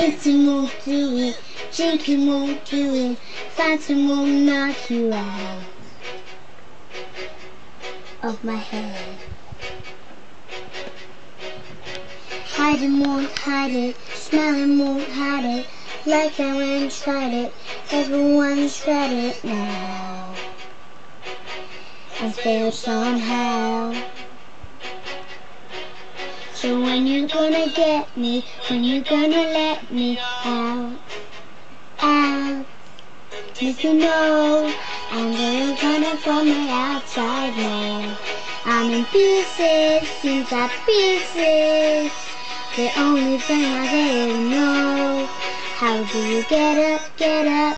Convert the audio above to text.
Dancing won't do it, drinking won't do it, fighting won't knock you out of my head. Hiding won't hide it, smiling won't hide it, like I went and tried it, everyone's tried it now, and failed somehow. So when you gonna get me, when you gonna let me out, out? If you know, I'm gonna run from the outside now. I'm in pieces, inside pieces. The only thing I didn't know, how do you get up, get up?